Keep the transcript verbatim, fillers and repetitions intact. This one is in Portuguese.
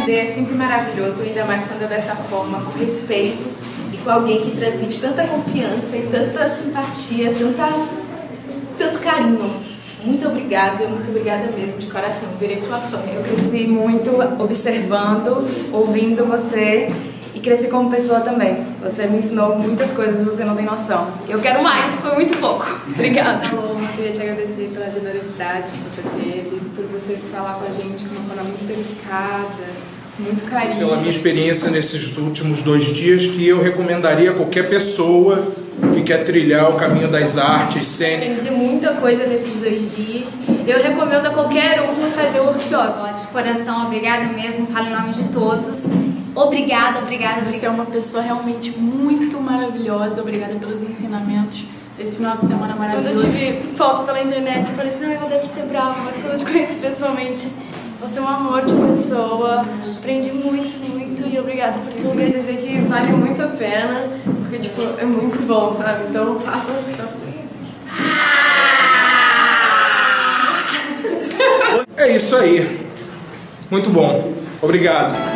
Aprender é sempre maravilhoso, ainda mais quando é dessa forma, com respeito e com alguém que transmite tanta confiança e tanta simpatia, tanta, tanto carinho. Muito obrigada, muito obrigada mesmo, de coração, virei sua fã. Eu cresci muito observando, ouvindo você e cresci como pessoa também. Você me ensinou muitas coisas, você não tem noção. Eu quero mais, foi muito pouco. Obrigada. Alô, eu queria te agradecer pela generosidade que você teve, por você falar com a gente de uma forma muito delicada, muito carinho. Pela minha experiência nesses últimos dois dias, que eu recomendaria a qualquer pessoa que quer trilhar o caminho das artes cênicas. Aprendi muita coisa nesses dois dias. Eu recomendo a qualquer um fazer o workshop. De coração, obrigada mesmo, falo em nome de todos. Obrigada, obrigada. Você é uma pessoa realmente muito maravilhosa. Obrigada pelos ensinamentos desse final de semana maravilhoso. Quando eu tive foto pela internet, eu falei assim, ah, ela deve ser brava, mas quando eu te conheci pessoalmente, você é um amor de pessoa. Aprendi muito, muito e obrigada por tudo. Eu queria dizer que vale muito a pena, porque tipo, é muito bom, sabe? Então façam. É isso aí. Muito bom. Obrigado.